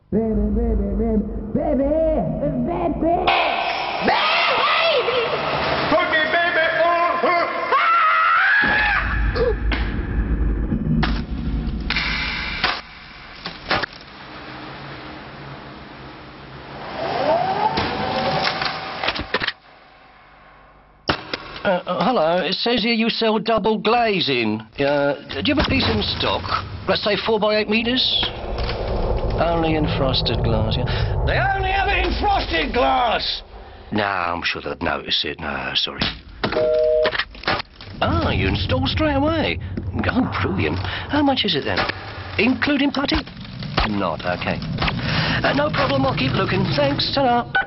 Baby, baby, baby, baby, baby, baby. Okay, baby. Hello, it says here you sell double glazing. Do you have a piece in stock? Let's say 4 by 8 metres? Only in frosted glass, yeah. They only have it in frosted glass! No, I'm sure they'd notice it. No, sorry. Ah, you install straight away. Oh, brilliant. How much is it then? Including putty? Not, okay. No problem, I'll keep looking. Thanks, ta-ra.